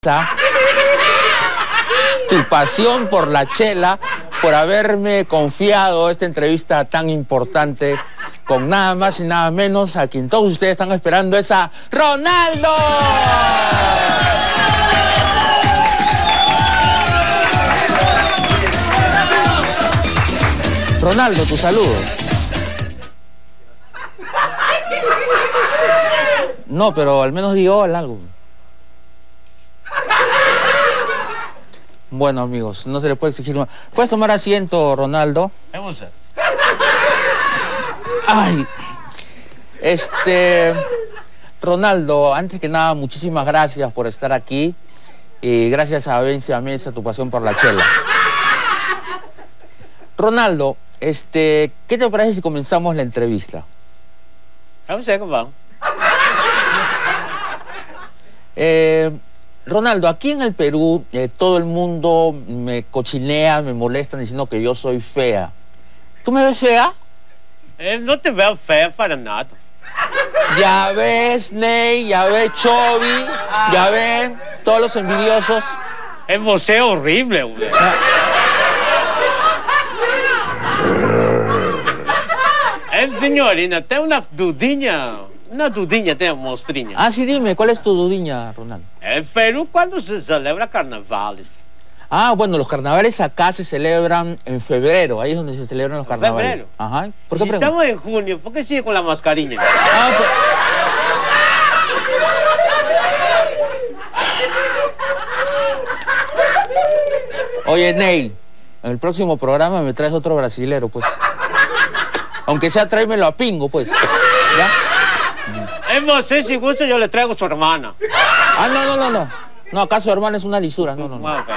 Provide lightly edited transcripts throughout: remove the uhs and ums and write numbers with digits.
entrevista, tu pasión por la chela, por haberme confiado esta entrevista tan importante con nada más y nada menos a quien todos ustedes están esperando, es a Ronaldo. Ronaldo, tu saludo. No, pero al menos digo algo. Bueno, amigos, no se le puede exigir más. ¿Puedes tomar asiento, Ronaldo? Ay, Ronaldo, antes que nada, muchísimas gracias por estar aquí. Y gracias a Vencia Mesa, tu pasión por la chela. Ronaldo, ¿qué te parece si comenzamos la entrevista? Ronaldo, aquí en el Perú, todo el mundo me cochinea, me molestan diciendo que yo soy fea. ¿Tú me ves fea? No te veo fea para nada. Ya ves, Ney, ya ves, Chovy, ya ven, todos los envidiosos. Es você horrible, güey. Señorina, tengo una dudinha, tengo mostrinha. Ah, sí, dime, ¿cuál es tu dudinha, Ronaldo? En Perú, ¿cuándo se celebra carnavales? Ah, bueno, los carnavales acá se celebran en febrero, ahí es donde se celebran los carnavales. ¿Febrero? Ajá. ¿Por qué si estamos en junio, ¿por qué sigue con la mascarilla? Ah, pues... Oye, Ney, en el próximo programa me traes otro brasilero, pues. Aunque sea, tráemelo a Pingo, pues. ¿Ya? No sé si gusta, yo le traigo a su hermana. Ah, no. No, acá su hermana es una lisura, no.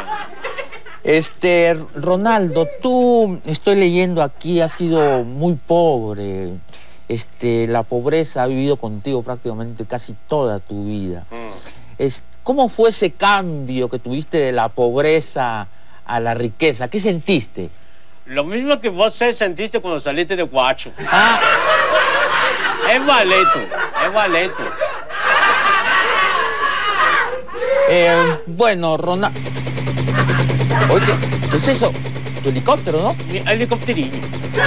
Ronaldo, tú, estoy leyendo aquí, has sido muy pobre. La pobreza ha vivido contigo prácticamente casi toda tu vida. ¿Cómo fue ese cambio que tuviste de la pobreza a la riqueza? ¿Qué sentiste? Lo mismo que vos sentiste cuando saliste de Guacho. Ah. Es valeto. Bueno, Ronaldo... Oye, ¿qué es eso? Tu helicóptero, ¿no? Mi helicópteriño.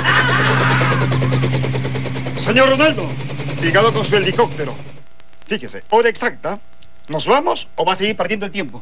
Señor Ronaldo, llegado con su helicóptero. Fíjese, hora exacta. ¿Nos vamos o va a seguir perdiendo el tiempo?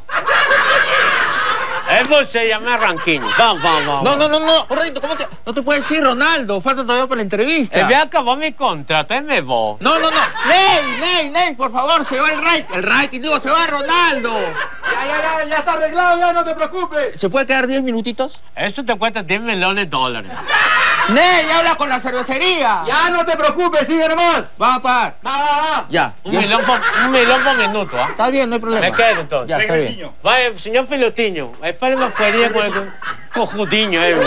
Eso se llama ranking. Vamos. No. Un ratito, ¿cómo te...? No te puedes ir, Ronaldo. Falta todavía para la entrevista. Ya acabó mi contrato, me voy. No. Ney, por favor, se va el rating, digo, se va Ronaldo. Ya está arreglado, ya no te preocupes. ¿Se puede quedar 10 minutitos? Eso te cuesta $10 millones. Ney, habla con la cervecería. Ya no te preocupes, sigue nomás. Va a pagar. Va. Ya. Un millón por minuto, ¿ah? Está bien, no hay problema. Me quedo entonces. Ya, está bien. Vaya, señor Filotiño, espérame afuera con el cojudiño, $10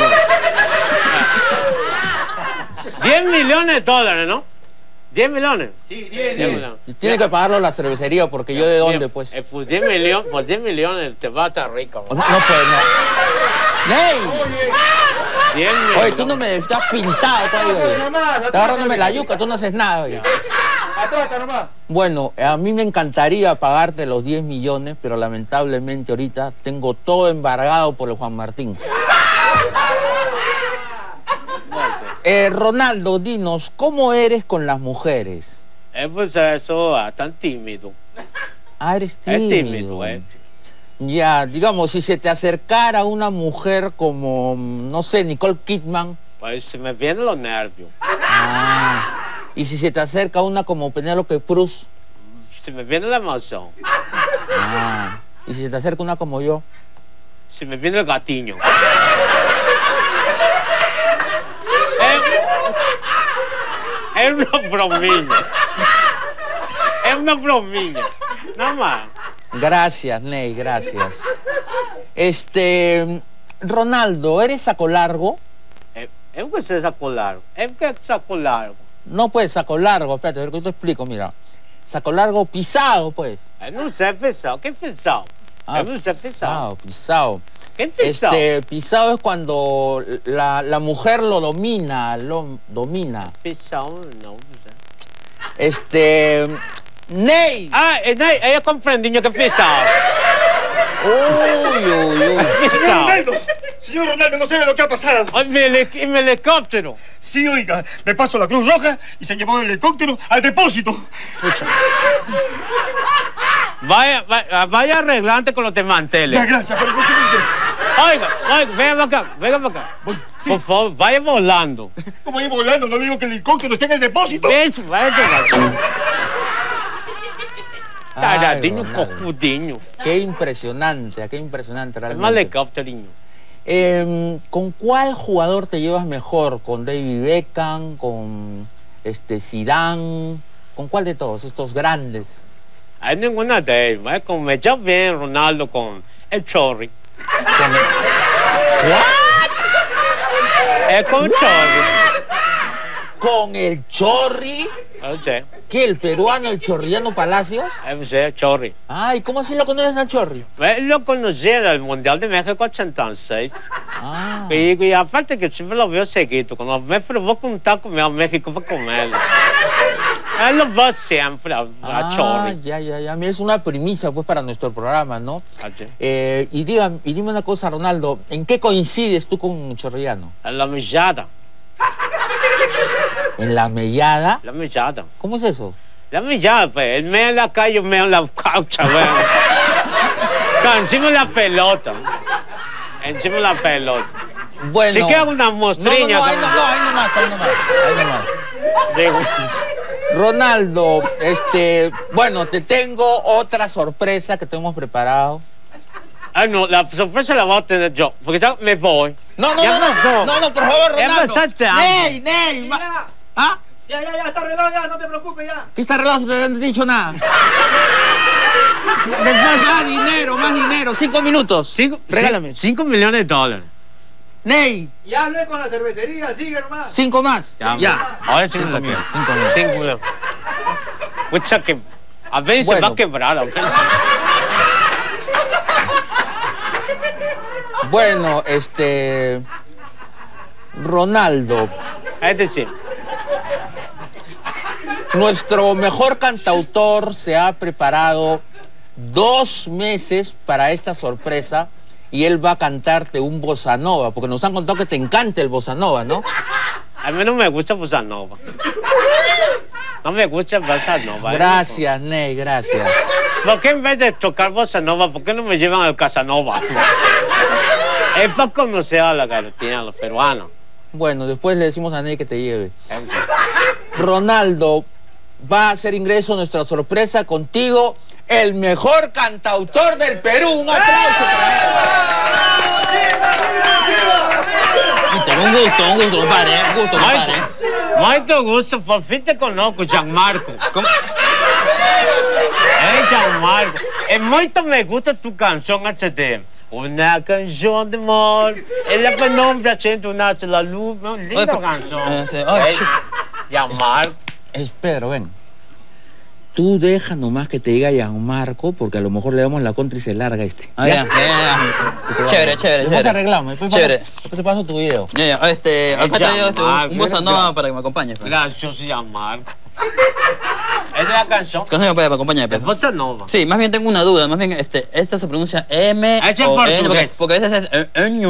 millones, ¿no? 10 millones. Sí, 10 millones. Y tiene que pagarlo la cervecería porque yo de dónde, pues. Por 10 millones te vas a estar rico. No, pues no. ¡Ney! 10 millones. Oye, tú no me estás pintado todavía. Estás agarrándome la yuca, tú no haces nada. Oye. Atraca nomás. Bueno, a mí me encantaría pagarte los 10 millones, pero lamentablemente ahorita tengo todo embargado por el Juan Martín. Ronaldo, dinos, ¿cómo eres con las mujeres? Pues eso, tan tímido. Ah, eres tímido. Es tímido, Ya, digamos, si se te acercara una mujer como, no sé, Nicole Kidman. Pues se me vienen los nervios. Ah, y si se te acerca una como Penélope Cruz. Se me viene la emoción. Ah, y si se te acerca una como yo. Se me viene el gatiño. Es una bromilla. Nada más. Gracias, Ney, gracias. Ronaldo, ¿eres saco largo? ¿Es que es saco largo? No, pues, saco largo, espérate, yo te explico, mira. Saco largo pisado, pues. No sé pisado, ¿qué pisado? No sé pisado. Pisado. ¿Qué pisado? Pisado es cuando la mujer lo domina, Pisado, no sé. Ney. Ney, ella comprende que pisado. Señor Ronaldo, no sabe lo que ha pasado. Ay, mi helicóptero. Sí, oiga, me paso la Cruz Roja y se llevó el helicóptero al depósito. Vaya arreglante con los desmanteles. Ya, gracias por el conseguinte. Oiga, venga para acá. Sí. Por favor, vaya volando. ¿Cómo ir volando? No digo que el helicóptero esté en el depósito. Eso, vaya Ay, Taradinho, Ronaldo. cojudinho. Qué impresionante Es realmente. más helicópterinho. ¿Con cuál jugador te llevas mejor? ¿Con David Beckham? ¿Con Zidane? ¿Con cuál de todos estos grandes? Hay ninguna de ellos. Como me llevo bien Ronaldo con el Chorri. Con el Chorri. ¿Con el Chorri? Oye, ¿Qué? ¿El peruano, el chorrillano Palacios? el Chorri. Ay, ¿cómo así lo conoces al Chorri? Lo conocí en el Mundial de México 86. Ah, Y aparte que siempre lo veo seguido. Cuando me provoca un taco, me voy a México para comerlo. Él lo veo siempre a Chorri. ya. Mira, es una primicia pues para nuestro programa, ¿no? Oye, Y dime una cosa, Ronaldo, ¿en qué coincides tú con Chorrillano? en la millada. ¿En la mellada? La millada. ¿Cómo es eso? La millada, pues. Él mea en la calle, yo meo en la caucha, güey. Encima de la pelota. Encima de la pelota. Bueno. Si queda una mostriña. No, ahí nomás. Digo, Ronaldo, bueno, te tengo otra sorpresa que te hemos preparado. no, la sorpresa la voy a tener yo, porque ya me voy. No, Ya pasó. por favor, Ya Ronaldo. pasaste hambre. Ney. Ya. ¿Ah? Ya, está arreglado ya, no te preocupes ya. ¿Qué está arreglado si no te han dicho nada? Más dinero, 5 minutos. Regálame. 5 millones de dólares. Ney, Ya hablé con la cervecería, sigue nomás. 5 más. Ya. Ahora sí me lo quiero. 5 millones. Pucha que a veces Bueno. se va a quebrar. A veces. Bueno, Ronaldo, Es decir, nuestro mejor cantautor se ha preparado 2 meses para esta sorpresa y él va a cantarte un bossa nova, porque nos han contado que te encanta el bossa nova, ¿no? a mí no me gusta bossa nova. No me gusta bossa nova. Gracias, Ney, gracias. ¿Por qué en vez de tocar bossa nova, por qué no me llevan al Casanova? Es para conocer a la galotina, a los peruanos. Bueno, después le decimos a Ney que te lleve. Ronaldo, va a hacer ingreso nuestra sorpresa contigo, el mejor cantautor del Perú. Un aplauso para él. Un gusto, compadre, un gusto, compadre. Mucho gusto, por fin te conozco, Gianmarco. ¿Cómo? Gianmarco, muito me gusta tu canción HD. Una canción de amor, en la penumbra siento nace la luz. Linda canción. Gianmarco. Pedro, ven. Tú deja nomás que te diga Gianmarco, porque a lo mejor le damos la contra y se larga este. Ah, ya. Chévere. Después arreglamos, después Chévere. después te paso tu video. Ya. Acá te digo un bossa nova para que me acompañes. Pues. Gracias, Gianmarco. Esa es la canción. Canción para que me acompañes. Es Pues. bossa nova. Sí, más bien tengo una duda. Más bien, esto se pronuncia M Echa o N, portugués. porque a veces es ¿no?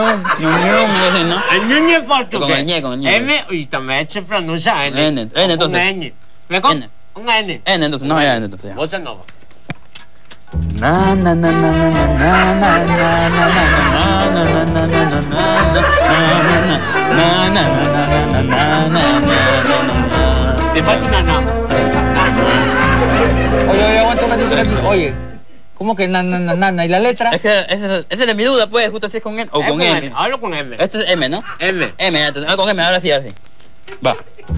El niño es portugués. Con el ñe, con el ñe. M y también se pronuncia N. N, entonces. Un N. Luego, N. un N. N, entonces, no, ya, entonces. Ya. Bossa nova. Te falta una no. Oye, aguanta un ratito. Oye, ¿cómo que nana? ¿Y la letra? Es que esa es mi duda, pues, justo si es con N o con M. Hablo con M. Este es M, ¿no? M. M, ya, con M, ahora sí. Va.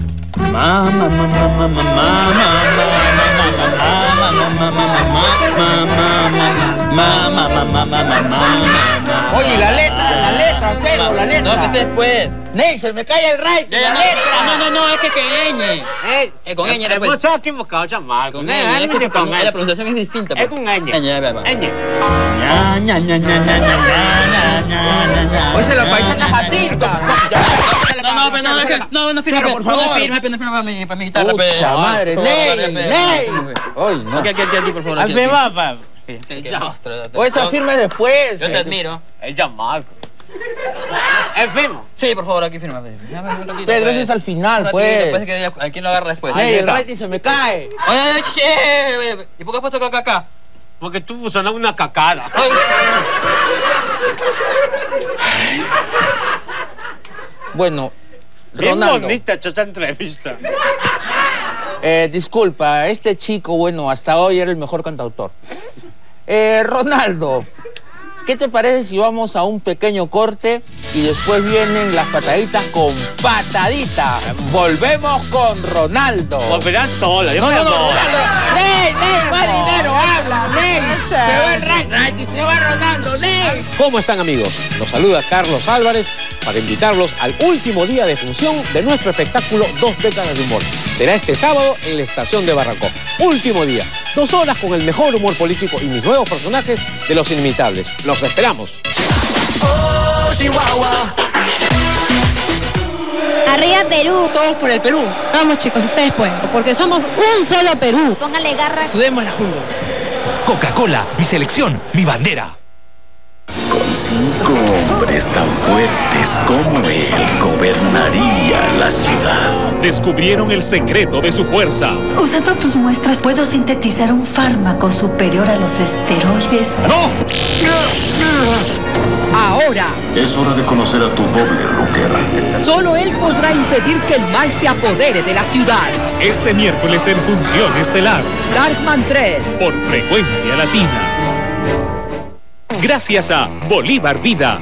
Oye, la letra, Pedro, la letra. No, que sé después. Ney, se me cae el right, la letra. No, es que ñ. Con ñ después. Vos estás equivocado, Gianmarco. Con ñ, es que la pronunciación es distinta. Es con ñ. Ñ. Oye, se la paisana Jacinta. No, firma, Pero, por favor. no firma para mi guitarra. Pucha madre, Ney. Oye, no. Aquí, por favor. Hazme va, pa. O esa firma es después. Yo te admiro. Es Gianmarco. ¿Firmo? Sí, por favor, aquí firma. Pedro, eso es al final, pues. Después que ¿a quién lo agarra después? Ey, el rating se me cae. Oye, ¿y por qué has puesto acá? Porque tú sonabas una cacada. Bueno, Bien Ronaldo. bonita esta entrevista. Disculpa, este chico, bueno, hasta hoy era el mejor cantautor. Ronaldo, ¿qué te parece si vamos a un pequeño corte y después vienen las pataditas con patadita? Volvemos con Ronaldo. Volverás sola. No, Ronaldo. ¡Ney, más dinero! ¡Habla, Ney! Se va el rating, se va Ronaldo, Ney. ¿Cómo están, amigos? Los saluda Carlos Álvarez para invitarlos al último día de función de nuestro espectáculo 2 décadas de humor. Será este sábado en la estación de Barranco. Último día. 2 horas con el mejor humor político y mis nuevos personajes de Los Inimitables. ¡Los esperamos! Oh, Chihuahua. Arriba Perú. Todos por el Perú. Vamos, chicos, ustedes pueden, porque somos un solo Perú. Póngale garra. Sudemos las juntas. Coca-Cola, mi selección, mi bandera. Con 5 hombres tan fuertes como él, gobernaría la ciudad. Descubrieron el secreto de su fuerza. Usando tus muestras, puedo sintetizar un fármaco superior a los esteroides. ¡No! Ahora. Es hora de conocer a tu doble, Rooker. Solo él podrá impedir que el mal se apodere de la ciudad. Este miércoles en Función Estelar. Darkman 3. Por Frecuencia Latina. Gracias a Bolívar Vida.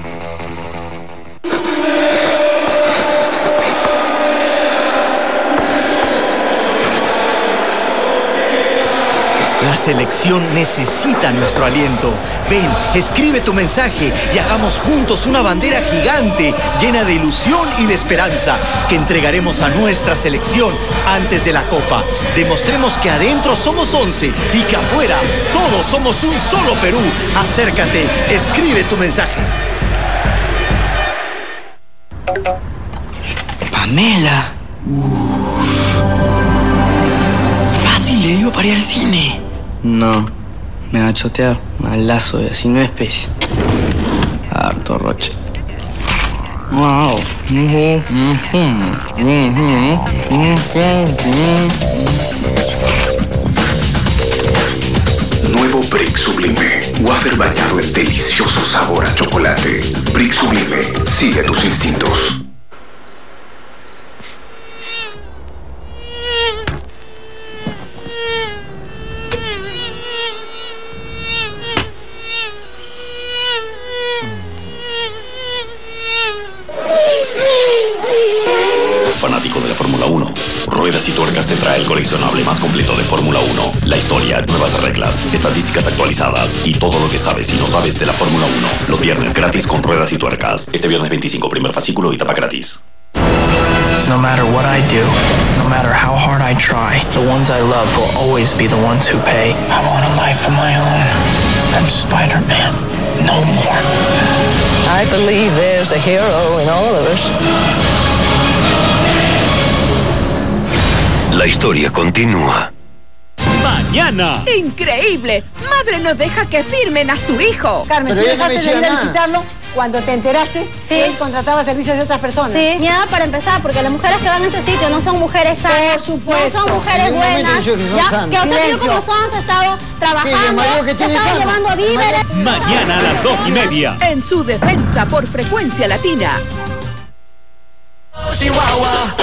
La selección necesita nuestro aliento. Ven, escribe tu mensaje y hagamos juntos una bandera gigante llena de ilusión y de esperanza que entregaremos a nuestra selección antes de la Copa. Demostremos que adentro somos 11 y que afuera todos somos un solo Perú. Acércate, escribe tu mensaje. Pamela. Fácil le dio para ir al cine. No, me va a chotear. Malazo de así no es pez. Harto roche. Wow. Nuevo Brick Sublime. Wafer bañado en delicioso sabor a chocolate. Brick Sublime. Sigue tus instintos. Fanático de la Fórmula 1, Ruedas y Tuercas te trae el coleccionable más completo de Fórmula 1. La historia, nuevas reglas, estadísticas actualizadas y todo lo que sabes y no sabes de la Fórmula 1. Los viernes gratis con Ruedas y Tuercas. Este viernes 25, primer fascículo y tapa gratis. No matter what I do, no matter how hard I try, the ones I love will always be the ones who pay. I want a life of my own. I'm Spider-Man. No more. I believe there's a hero in all of us. La historia continúa. Mañana. ¡Increíble! Madre no deja que firmen a su hijo. Carmen, ¿tú dejaste de ir a visitarlo cuando te enteraste que él contrataba servicios de otras personas? Sí, ya para empezar, porque las mujeres que van a este sitio no son mujeres sanas, por supuesto, no son mujeres buenas, ya, que usted tío como son has estado trabajando, te estaba llevando víveres. Mañana a las 2:30. En su defensa por Frecuencia Latina. Chihuahua.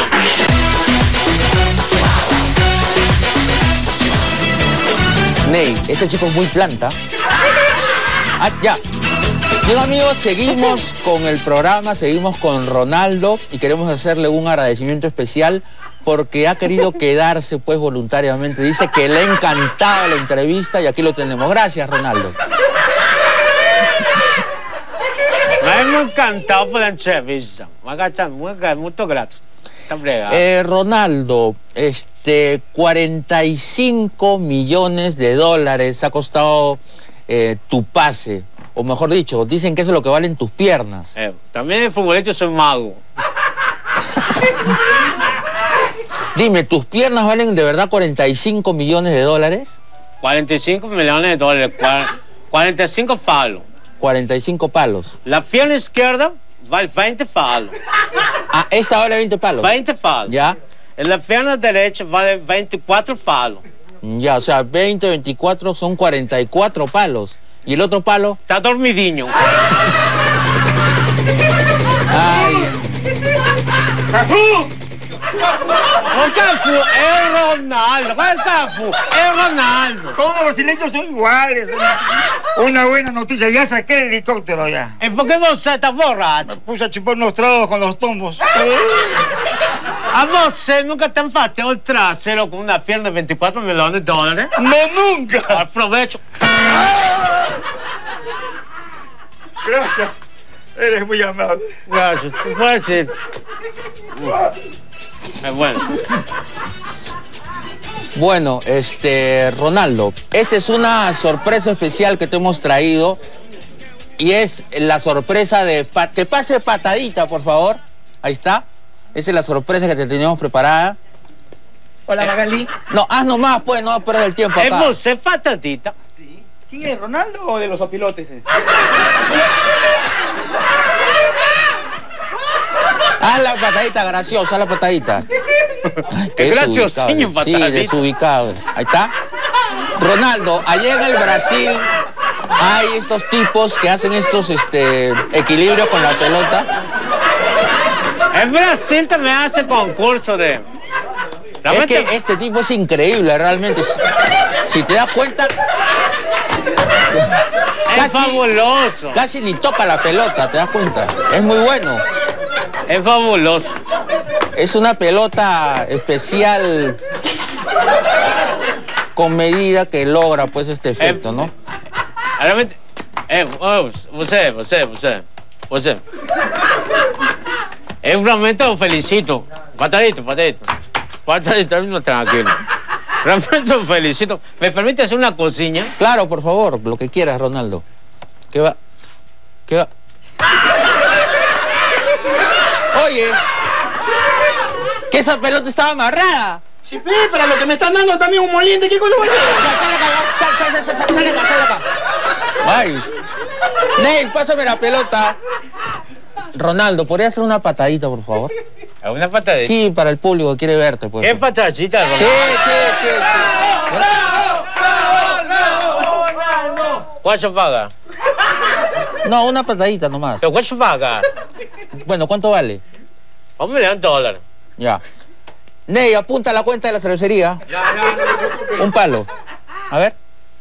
Ney, este chico es muy planta. Ah, ya. Bien, amigos, seguimos con el programa, seguimos con Ronaldo y queremos hacerle un agradecimiento especial porque ha querido quedarse pues voluntariamente. Dice que le ha encantado la entrevista y aquí lo tenemos. Gracias, Ronaldo. Me ha encantado por la entrevista. Muy gracias. Ronaldo, 45 millones de dólares ha costado tu pase. O mejor dicho, dicen que eso es lo que valen tus piernas. También en futbolista soy mago. Dime, ¿tus piernas valen de verdad 45 millones de dólares? 45 millones de dólares. 45 palos. 45 palos. La pierna izquierda vale 20 palos. Ah, esta vale 20 palos. 20 palos. Ya. En la pierna derecha vale 24 palos. Ya, o sea, 20, 24 son 44 palos. ¿Y el otro palo? Está dormidiño. Ay. ¡Cafú! ¡El Cafú! ¡Es Ronaldo! ¿Cuál es Cafú? ¡Es Ronaldo! Todos los brasileños son iguales. Una buena noticia, ya saqué el helicóptero ya. ¿Y por qué vos estás borracho? Me puse a chupar unos tragos con los tombos. ¿A vos nunca te han pateado el trasero con una pierna de 24 millones de dólares? ¡No, nunca! Aprovecho. Gracias. Eres muy amable. Gracias. ¿Qué puedes decir? Es bueno. Bueno, Ronaldo, esta es una sorpresa especial que te hemos traído y es la sorpresa de... Que pase patadita, por favor. Ahí está. Esa es la sorpresa que te teníamos preparada. Hola, Magalí. No, haz nomás, pues, no perder el tiempo acá. ¿Es patadita? Sí. ¿Quién es, Ronaldo o de los opilotes? Haz la patadita graciosa, haz la patadita. Es graciosinho, patadita. Sí, desubicado. Ahí está. Ronaldo, allá en el Brasil hay estos tipos que hacen estos equilibrios con la pelota. En Brasil también hace concurso de... Es que este tipo es increíble, realmente. Si te das cuenta... Es fabuloso. Casi ni toca la pelota, ¿te das cuenta? Es muy bueno. Es fabuloso. Es una pelota especial con medida que logra pues este efecto, ¿no? Realmente... Você. Realmente lo felicito. Patadito, tranquilo. Realmente lo felicito. ¿Me permite hacer una cocina? Claro, por favor, lo que quieras, Ronaldo. ¿Qué va? Oye, que esa pelota estaba amarrada. Sí, para lo que me están dando también un moliente, ¿qué cosa voy a hacer? Sale acá. Ay. Neil, pásame la pelota. Ronaldo, ¿podría hacer una patadita, por favor? ¿Una patadita? Sí, para el público que quiere verte, pues. ¿Qué patadita, Ronaldo? Sí. ¿Cuánto paga? No, una patadita nomás. ¿Pero cuánto paga? Bueno, ¿cuánto vale? $1.000.000. Ya. Ney, apunta la cuenta de la cervecería. Ya. Un palo. A ver.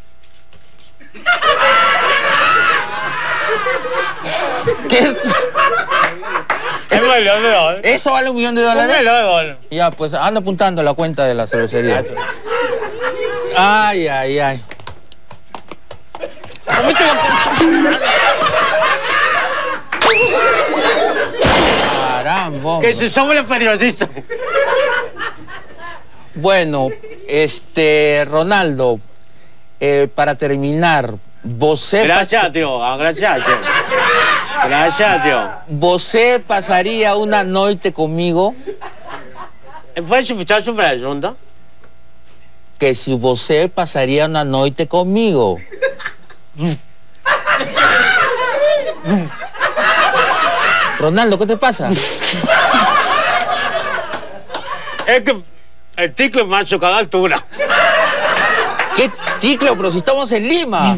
¿Qué es? ¿Es $1.000.000? ¿Eso vale $1 millón? $1.000.000. Ya, pues anda apuntando la cuenta de la cervecería. Ay. Caramba. Que si somos los periodistas. Bueno, Ronaldo, para terminar, Gracias, tío. Gracias, tío. ¿Você pasaría una noche conmigo? ¿Puedes escuchar su pregunta? Que si você pasaría una noche conmigo. Ronaldo, ¿qué te pasa? Es que el ticlo me ha chocado a altura. ¿Qué ticlo? Pero si estamos en Lima.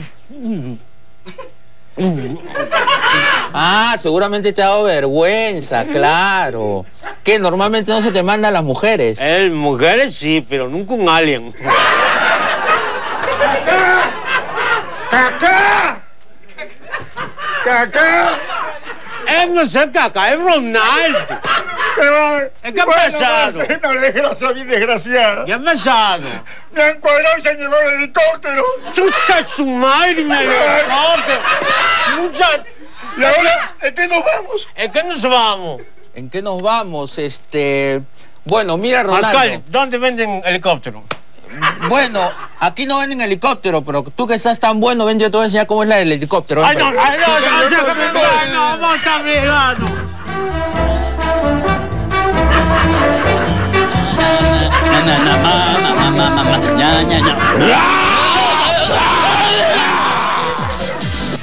Ah, seguramente te ha dado vergüenza, claro. Que normalmente no se te manda a las mujeres. Mujeres sí, pero nunca un alien. ¡Cacá! No sé, Cacá, es Ronaldo. ¿Qué ha pasado? Es una desgracia bien desgraciada. ¿Qué ha pasado? Me han cuadrado y se han llevado el helicóptero. ¡Chucha su madre, mi helicóptero! ¿Y ahora en qué nos vamos? ¿En qué nos vamos? ¿En qué nos vamos? Bueno, mira, Ronaldo. Pascual, ¿dónde venden helicóptero? Bueno, aquí no venden helicóptero, pero tú que estás tan bueno, ven, yo te voy a enseñar cómo es la del helicóptero. ¡Ay, no, vamos a brigando!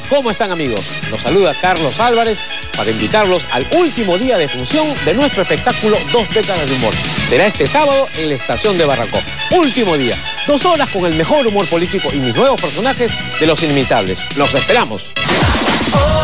¿Cómo están, amigos? Los saluda Carlos Álvarez para invitarlos al último día de función de nuestro espectáculo 2 décadas de humor. Será este sábado en la estación de Barranco. Último día, 2 horas con el mejor humor político y mis nuevos personajes de Los Inimitables. ¡Los esperamos!